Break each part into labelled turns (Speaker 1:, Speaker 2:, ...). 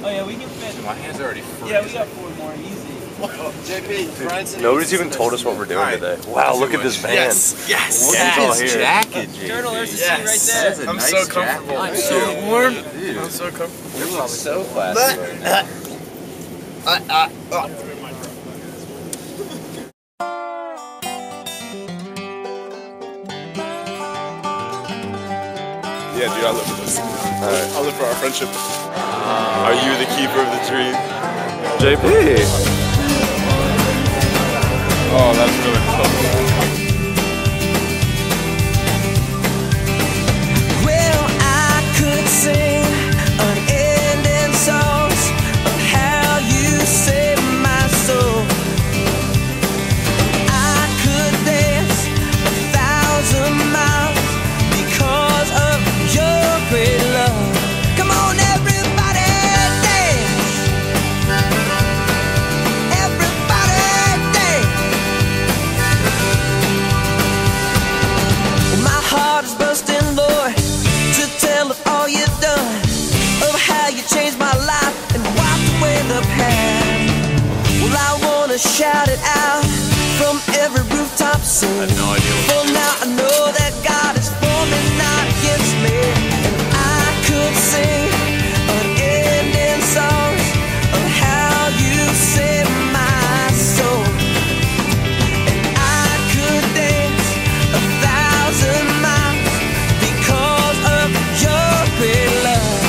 Speaker 1: Oh yeah, we can fit.
Speaker 2: My hands are already free.
Speaker 1: Yeah, we got 4 more easy.
Speaker 3: Oh, JP,
Speaker 4: nobody's even told us what we're doing today. Wow, look at this van.
Speaker 3: Yes, yes.
Speaker 2: Look at this jacket, JP.
Speaker 1: Journal, there's the seat right there.
Speaker 2: That's a
Speaker 3: I'm
Speaker 2: nice
Speaker 3: so comfortable.
Speaker 2: jacket.
Speaker 1: I'm so warm.
Speaker 2: Dude,
Speaker 3: I'm so comfortable.
Speaker 2: you look so classy right now.
Speaker 4: Yeah, dude, I live for this. Alright, I live for our friendship. Are you the keeper of the tree? JP! Oh, that's really close.
Speaker 5: Well, I could sing unending songs of how you saved my soul. I could dance 1,000 miles because of your great love. Come on, everybody, dance. Everybody, dance. Well, my heart is bursting, Lord, to tell of all you've done, of how you changed my life and wiped away the past. Well, I wanna shout it out from every rooftop sing.
Speaker 4: I have no idea what
Speaker 5: Well, now I know that God is for me, not against me. And I could sing unending songs of how you saved my soul. And I could dance 1,000 miles because of your great love.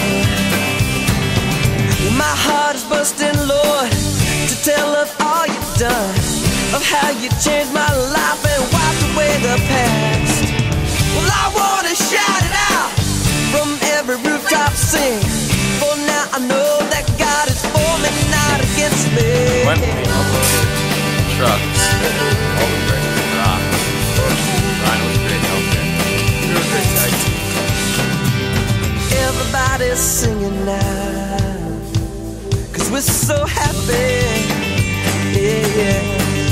Speaker 5: Well, my heart is busting, Lord, to tell of all you've done, of how you changed my life and wiped away the past. Well, I wanna shout it out from every rooftop sing. For now I know that God is for me, not against me.
Speaker 4: Went with me, trucks, all the great rocks. Ryan was great help there. You were a great tag team.
Speaker 5: Everybody's singing now, 'cause we're so happy. Yeah, yeah.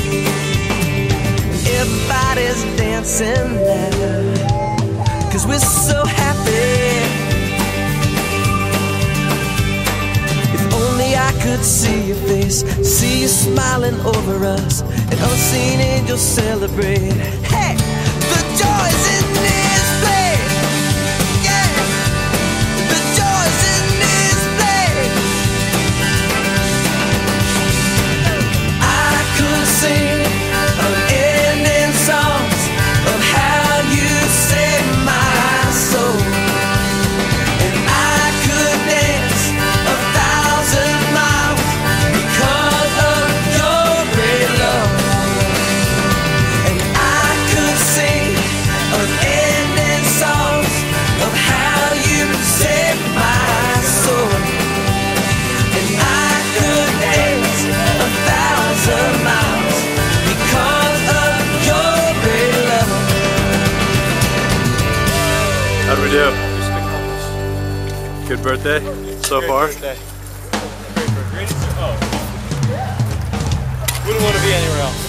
Speaker 5: Everybody's dancing now, 'cause we're so happy. If only I could see your face, see you smiling over us, and unseen angels celebrate. Hey, the joy's in this place. Yeah, the joy's in this place. I could sing unending songs of how you saved my soul. And I could dance 1,000 miles because of your great love. And I could sing unending songs of how you saved my soul. And I could dance 1,000 miles because of your great love.
Speaker 4: How'd we do? Good birthday so far?
Speaker 1: Birthday. Great birthday. Wouldn't want to be anywhere else.